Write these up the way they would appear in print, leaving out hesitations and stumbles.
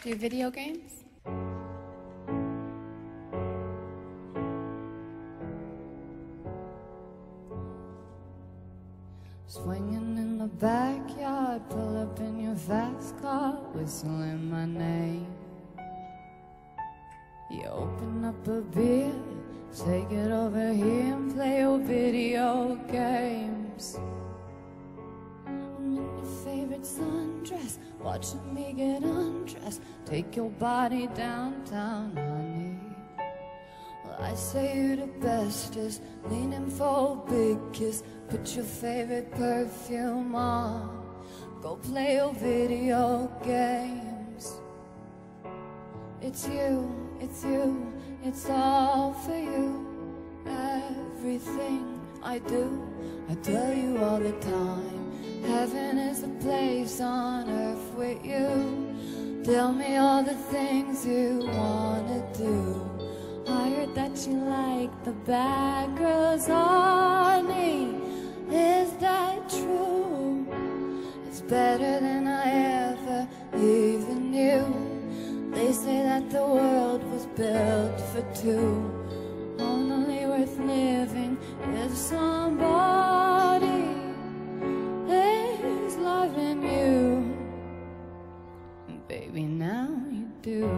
to video games? Swinging in the backyard, pull up in your fast car, whistling my name. You open up a beer, take it over here and play your video games. I'm in your favorite sundress, watching me get undressed. Take your body downtown, honey. Well, I say you're the bestest, leaning for a big kiss. Put your favorite perfume on, go play your video games. It's you, it's you, it's all for you. Everything I do, I tell you all the time. Heaven is a place on earth with you. Tell me all the things you wanna do. I heard that you like the bad girls, honey. Is that true? It's better than I ever even knew. They say that the world was built for two, only worth living if somebody is loving you. And baby, now you do.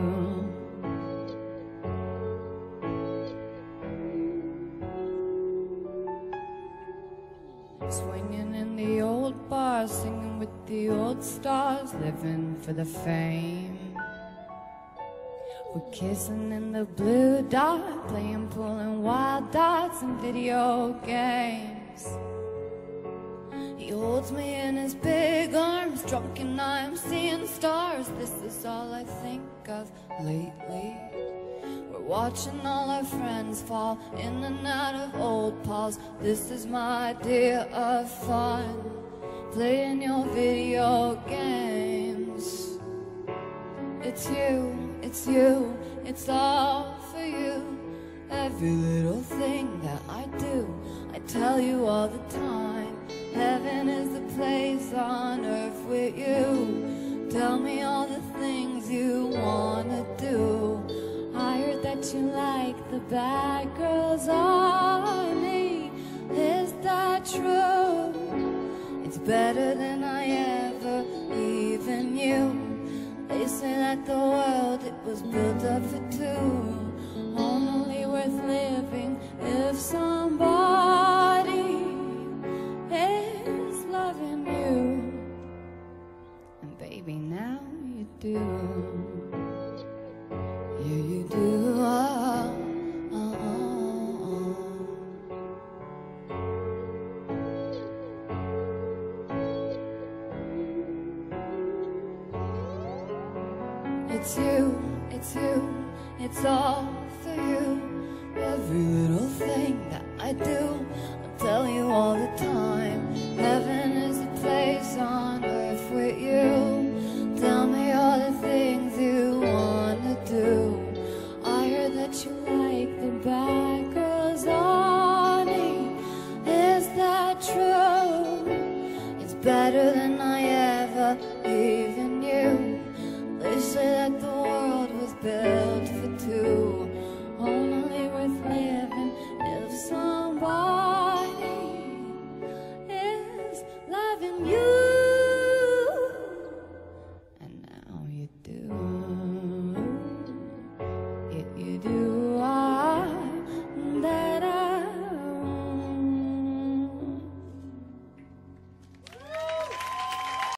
Swinging in the old bars, singing with the old stars, living for the fame. We're kissing in the blue dark, playing, pulling wild dots and video games. He holds me in his big arms, drunk and I'm seeing stars. This is all I think of lately. We're watching all our friends fall in and out of old pals. This is my idea of fun, playing your video games. It's you, it's you, it's all for you. Every little thing that I do, I tell you all the time. Heaven is the place on earth with you. Tell me all the things you wanna do. I heard that you like the bad girls, honey. Is that true? It's better than I ever even knew. They say that the world, it was built up for two, only worth living if somebody is loving you. And baby, now you do. Yeah, you do. It's you, it's you, it's all for you. Every little thing that I do, I tell you all the time. Heaven is a place on earth with you. Tell me all the things you wanna do. I heard that you